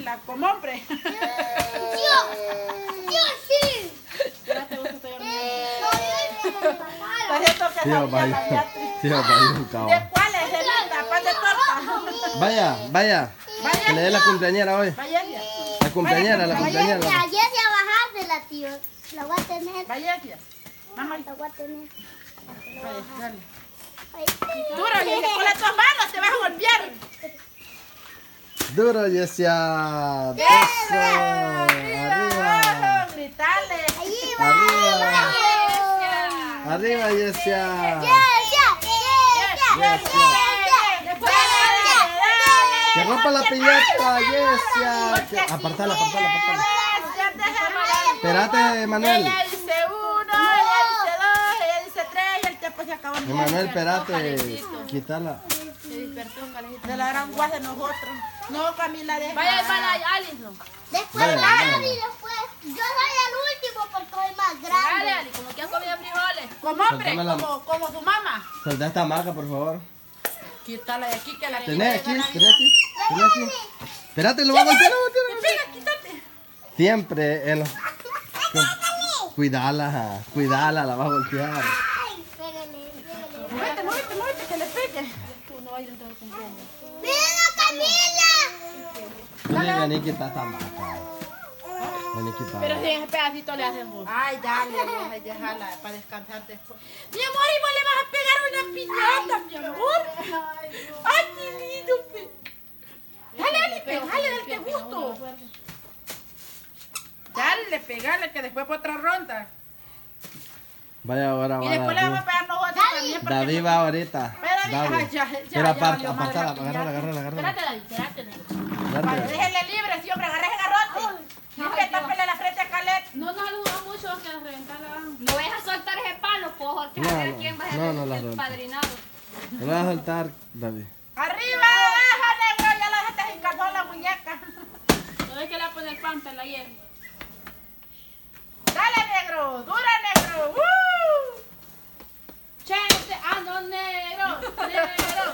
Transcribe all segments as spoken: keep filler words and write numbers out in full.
Camila, como hombre. Yo, yo sí. Espérate, vos estoy dormido. Tío, vaya, tío, vaya un cabrón. ¿De cuál es? ¿De linda? ¿Pan de torta? Vaya, vaya. Que le dé la cumpleañera hoy. Vaya, La cumpleañera, la cumpleañera. Ayer ya bajársela, tío. La voy a tener. vaya. Mamá, La voy a tener. vaya, dale. Ay, Duro, Yesia, con las dos manos te vas a golpear. Duro, Yesia. Eso. Arriba. Gritale. ahí va. Arriba. Yesia. Arriba, Yesia. Yesia. Después, Que rompa la piñata, Yesia. Que- Apartala, apartala, apartala. Espérate, Manuel. Ella dice uno, ella dice dos, ella dice tres y el tiempo se acabó. Manuel, espérate. Quítala. Se despertó un calejito. De la gran guas de nosotros. No, Camila, deja. Vaya, vaya, Alison. Después Vaya, Dani, vaya. después. Yo soy el último porque soy más Dale, grande. Ali, como que has comido frijoles. Como hombre, Soltame la- como, como su mamá. Soltá esta marca, por favor. Quítala de aquí que la Tenés aquí, quiere tenés aquí. Tenés aquí. Espérate, lo voy a golpear, lo voy a golpear. Pega, quítate. Siempre en los... Cuidala, cuidala, la vas a golpear. Ay, pégale, pégale. Muévete, muévete, muévete, que le pegue. ¡Mira, Camila! Vení, vení, quita esta marca. Vení, quita. Pero si ese pedacito le hacen vos. Ay, dale, deja, déjala para descansar después. Mi amor, y vos le vas a pegar una piñata, mi amor. Ay, qué lindo. pe- Dale, dale, pegale, dale gusto. Dale, pegale, que después por otra ronda. Vaya, ahora Y va después le vamos a David. pegar nosotros también. porque- David va ahorita. Espera, David. ay, ya, ya, Pero ya apart, valió madre apartala, la agarrala, piñata. agarrala, agarrala. Espérate, David, espérate, David. Vale, Dale. déjenle libre, sí, hombre, agarre ese garrote. Limpia, tápele la frente a Calet. No nos ayuda mucho que a reventar la baja. No vayas a soltar ese palo, pojo, que No, a ver no, quién va a ser no, no la el suelto. padrinado. Lo vas a soltar, David. Arriba, abajo, negro, ya la dejaste encarnó la muñeca. No es que le va a poner pamper la hierba. Dale, negro, dura, negro. ¡Uh! Chente, ah, no, negro, negro.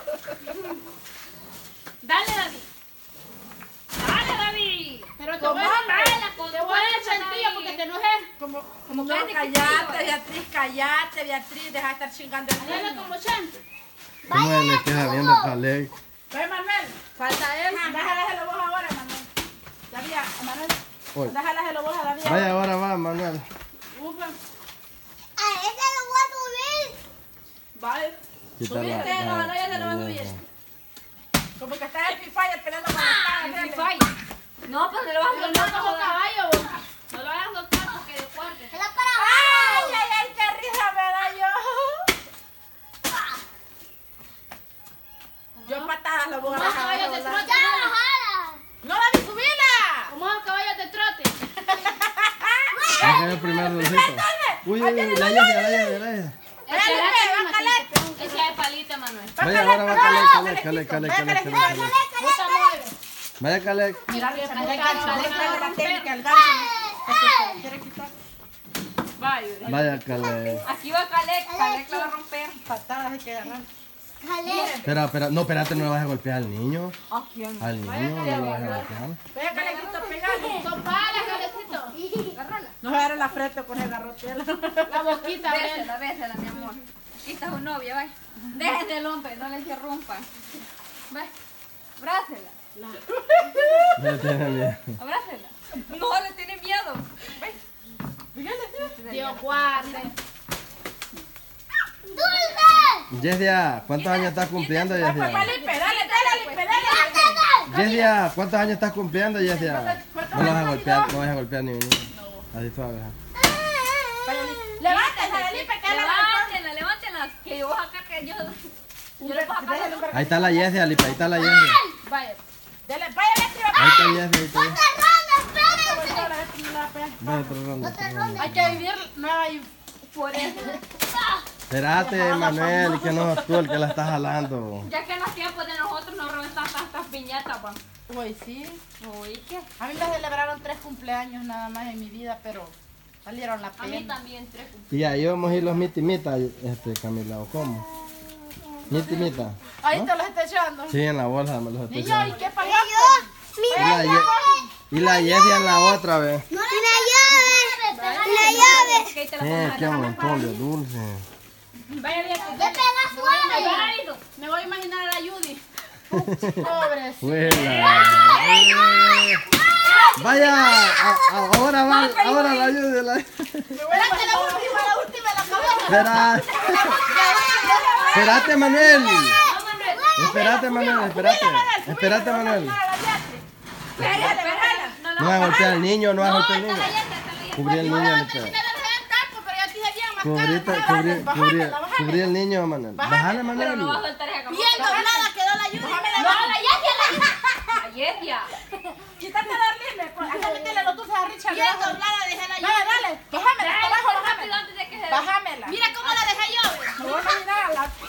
Dale, David. Dale, David. Pero te voy a dejar con Te voy a echar sentilla porque te enojé. Como, como no, Cállate, callate, que Beatriz, callate, Beatriz, deja de estar chingando el Dale niño. como Chente. ¿Cómo le estás viendo a Caleb? Ve, Manuel, Falta él. déjalaselo vos ahora, Manuel. David, Manuel, Oye. déjalaselo vos a David. Vaya, ahora va, Manuel. Ufa, A ese lo voy a subir. vale. Quítala. Subiste, no, no, ya se lo va a la- subir. Como que está el Free Fire peleando con Ah, los en Free padres. Fire. No, pero se lo vas a Pero soltar no como como caballo. vos. No lo vayas a soltar porque de fuerte. Se la para Ay, abajo. ay, ay, qué risa me da yo. Yo patadas lo voy a No, dejar caballo de volar. trote. Ya, bajala. No, David, subila. Como los caballos de trote. Va a caer primero, Lucito. Uy, uy, uy, la llave, la llave, la llave. Espérate, va, Caleb. Ese es palito, Manuel. Vaya, ahora va Caleb, Caleb, Caleb, Caleb, Caleb, Caleb. Puta mueve. Vaya, Caleb. Mira, Puta, Caleb, puta, Caleb, puta, Caleb, puta, la puta. técnica, el gancho. ¿Quiere quitar? Vaya. Vaya, Caleb. Aquí va Calec, Calec la va a romper. Patadas hay que agarrar. Jale. Espera, espera, no, espérate, no le vas a golpear al niño. ¿A quién? Al niño no le vas a golpear. Ve, Calebito, pegale. Son palas, Calecito. Agárrala. No se agarre la frente con el garrote. La boquita, ven. Bésela, bésela, mi amor. Aquí está su novia, vaya. Déjense el hombre, no le interrumpan. Vaya, abrázela, No tiene miedo. abrázela. No, le tiene miedo. Vaya. Dios guarde. ¡Dulce! Yesia, ¿cuántos años estás cumpliendo, Pues, Yesia? Lipe, dale, dale, Lipe, dale. Yesia, ¿cuántos años estás cumpliendo, Yesia? No lo vas a golpear, no vas a golpear ni un así suave. ¿eh? Levántese, Lipe, que la Levántenla, levántenla. Que yo voy a sacar que yo. Yo le puedo sacar la luz. Ahí está la Yesia, Lipe, ahí está la Yesia. Vaya. Dale, vaya, Beatriz, Ahí está Yesia, ahí está Yesia. ¡Otra ronda, espérense! vaya, Beatriz, la pega. Va, otra ronda, otra ronda. Hay que vivir nueva y Por eso. Espérate, Manuel, que no es tú el que la estás jalando. Ya que en los tiempos de nosotros nos reventan tantas piñatas, pa. Uy, sí. Uy, ¿qué? A mí me celebraron tres cumpleaños nada más en mi vida, pero salieron la A mí pena. también, tres. Y ahí vamos a ir los mitimitas, este, Camila, ¿o cómo? ¿Mitimita? Ahí te los estoy echando. Sí, en la bolsa me los estoy Niño, ¿y echando. qué pasó? Yo, La mira, Ye- Y la Jessie en la otra vez. Y la llave. Y la llave. Ok, te la Sí, pongo. qué montón de dulce. Vaya bien. Le pega suave. Paradito. Me voy a imaginar a la Judy. Pobres. Huela. Vaya, a- a- ahora va, ahora la ayuda. La... Espérate, la última, la última, la cabeza. Espera. Espérate, Manuel. Espérate, Manuel, espérate. Espérate, Manuel. No va a golpear al niño, no va a golpear al niño. Cubrí el niño, Lipe. Cubrí, cubrí, cubrí, cubrí el niño, Manuel. Bájale, Manuel. Pero no va a soltar esa camisa. Bien doblada quedó la Judy. No, la Yesia, la Yesia. Quítate a darle, pues. Acá métele los dulces a Richard. Bien debajo. doblada, dejé la Dale, llave. dale. Bájamela, abajo, Rápido bájamela. antes de que se... Bájamela. Mira cómo la dejé yo. Me voy a imaginar a la...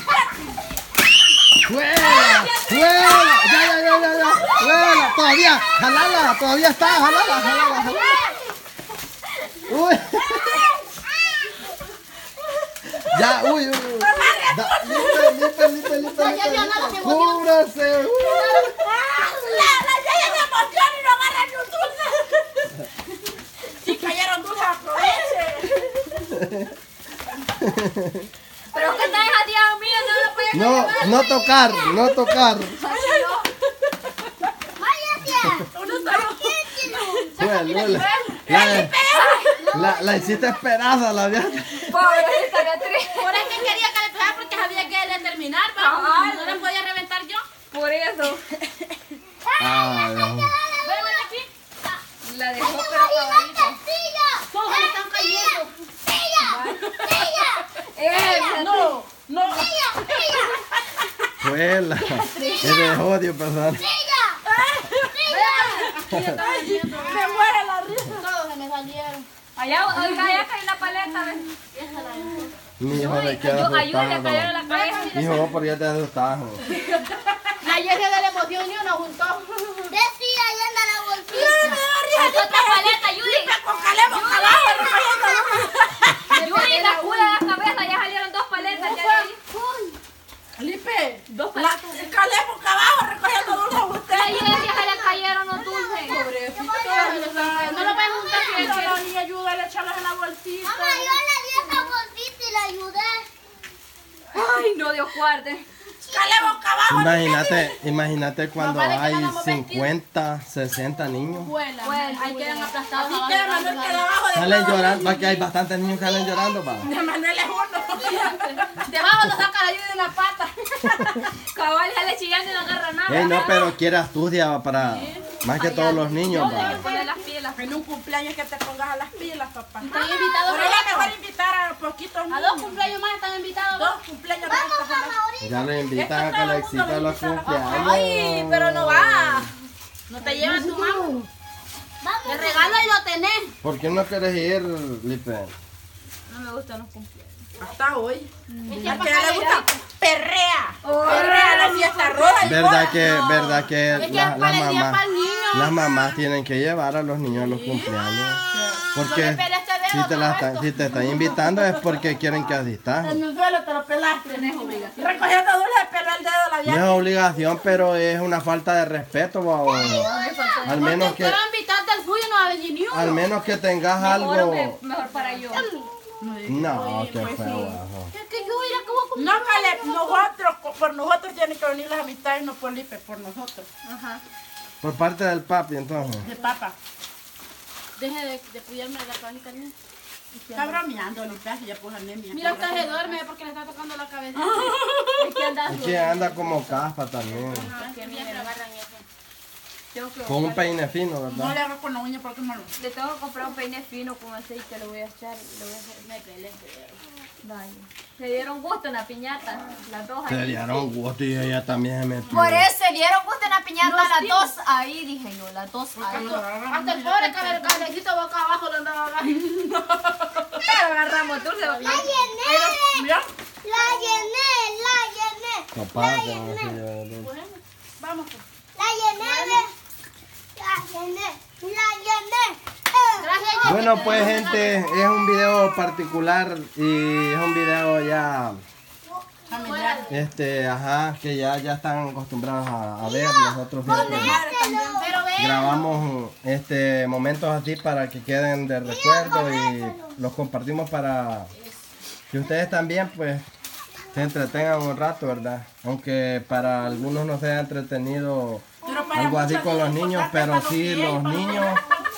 ¡Fuera! ¡Fuera! ¡Ya, ya, ya, ya! ya. ¡Fuera! Todavía, jalala, todavía está, jalala, jalala, jalala. ¡Uy! Ya, uy, uy, uy. Da, lipe, lipe, lipe, lipe, lipe. ¡Cúbrase! ¡Uy! La, la Yaya se emociona y no agarra ni un dulce. Si cayeron dulces, aproveche. Pero que está dejateado mío, no lo puede No, no tocar, no tocar. Bueno, la, la, la, la hiciste esperanza, la vieja. Pobrecita Beatriz. Por eso quería que le pegara porque sabía que él terminar, Ajá. no le podía reventar yo. Por eso. Ay, Dios. Ven aquí. La dejó pero acabadita. Todos se están cayendo. Eh, No, no. Fuela. Que de odio, persona. Me muere la risa. Todos se me salieron. allá, oiga, allá cayó una paleta, ¿ves? Mi hijo le queda Yo, ayúdale a caer en asustado. la cabeza. Hijo, porque ya te asustaste. La Yesia de la emoción ni una juntó. Decía, ahí anda la bolsita. Otra paleta, Judy. Con calemo, abajo, Judy, la cura de la cabeza, ya salieron dos paletas. Ya de ahí. Lipe, Dos la, paletas. el calemo acá abajo recogiendo dulces a usted. A ella se le cayeron los dulces. No lo pueden juntar si él quiere. No, ni ayuda, le echarlos en la bolsita. Mamá, yo le di esa bolsita y la ayudé. Ay, no, Dios guarde. Calemo acá abajo. Imagínate, imagínate cuando hay cincuenta, sesenta niños. Vuela. Bueno, ahí quedan aplastados. Así abajo que de la Manuel mesa. queda abajo de Salen llorando, porque hay bastantes niños que salen llorando, pa. De Manuel es uno. Debajo lo saca la ayuda de una pata. Cabal, sale chillando y no agarra nada. Ey, no, pero quiere astucia para, más que todos los niños, pa. Ponle las pilas. En un cumpleaños que te pongas a las pilas, papá. Están invitados Pero es mejor invitar a poquitos a niños. dos cumpleaños más están invitados. Dos cumpleaños de estas semanas. Ya lo invitan a que le exciten los cumpleaños. Ay, pero no va. No te llevas tu mamá. El regalo ahí lo tenés. ¿Por qué no quieres ir, Lipe? No me gustan los cumpleaños. Hasta hoy. Ya Al que no le gusta, perrea. Oh. Perrea la fiesta roja. y ¿Verdad boda. que, verdad que Es que la- es para las el día mamás, para el niño. las mamás tienen que llevar a los niños a los cumpleaños? Porque No le peles este dedo, si te, la todo están, esto. si te están invitando es porque quieren que asistas. En el suelo te lo pelaste. Recogiendo dulces, peló el dedo la No es vieja. obligación, pero es una falta de respeto, babo. Al menos que, Quiero invitarte al suyo, no va a venir ni uno. al menos que tengas Mejor, algo. me- mejor para yo. No, qué feo. bajo. Es que yo iré como con... No, Caleb, nosotros, por nosotros tienen que venir las amistades, no por Lipe, por nosotros. Ajá. Por parte del papi, entonces. De papá. Deje de, de cuidarme de la pánica, niña. Está bromeando, Lipe, ya puso anemia. Mira, usted se duerme porque le está tocando la cabeza. Es que anda Es que anda como caspa también. Que siempre agarran eso. tengo que Con un peine fino, No ¿verdad? le hagas con la uña porque es malo. Le tengo que comprar un peine fino con aceite, le voy a echar y le voy a hacer. Me pelé. Vaya. Se dieron gusto en la piñata, las dos Se ahí. dieron gusto y ella también se metió. Por eso se dieron gusto en la piñata, las dos ahí, dije yo, las dos ahí. Hasta el pobre cabe- cabecito boca abajo lo andaba agarrando. Pero agarramos dulce. La llené. Mira, La llené, la llené. Papá, que no se lleva de luz. Bueno, vamos pues. La llené. La llené. La llené. Gracias. Bueno, pues gente, es un video particular y es un video ya, familiar. este, ajá, que ya, ya están acostumbrados a, a ver nosotros. fíjate. Pero grabamos este momentos así para que queden de recuerdo y los compartimos para que ustedes también pues se entretengan un rato, ¿verdad? Aunque para algunos no sea entretenido algo así con los niños, pero sí los niños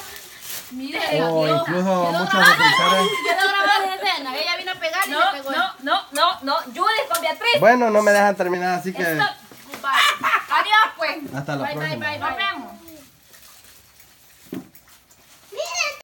o incluso muchos suscriptores. Ella vino a pegar y No, le pegó. no, no, no, no. Judith con Beatriz. Bueno, no me dejan terminar, así que Stop. Adiós, pues. hasta la Bye, bye, próxima. bye, Nos vemos.